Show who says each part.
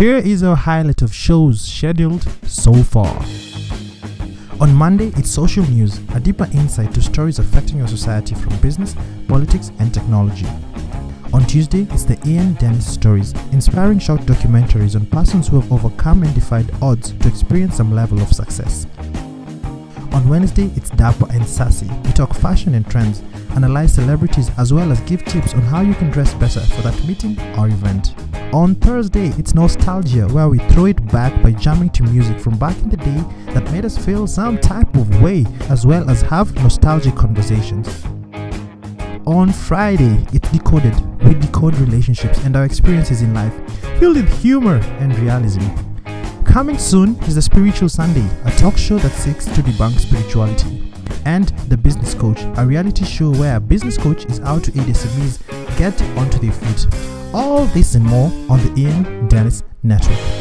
Speaker 1: Here is our highlight of shows scheduled so far. On Monday, it's Social News, a deeper insight to stories affecting your society from business, politics, and technology. On Tuesday, it's the Ian Dennis Stories, inspiring short documentaries on persons who have overcome and defied odds to experience some level of success. On Wednesday, it's Dapper and Sassy. We talk fashion and trends, analyze celebrities, as well as give tips on how you can dress better for that meeting or event. On Thursday, it's Nostalgia, where we throw it back by jamming to music from back in the day that made us feel some type of way, as well as have nostalgic conversations. On Friday, it's Decoded. We decode relationships and our experiences in life, filled with humor and realism. Coming soon is the Spiritual Sunday, a talk show that seeks to debunk spirituality. And The Business Coach, a reality show where a business coach is out to aid SMEs get onto their feet. All this and more on the Ian Dennis Network.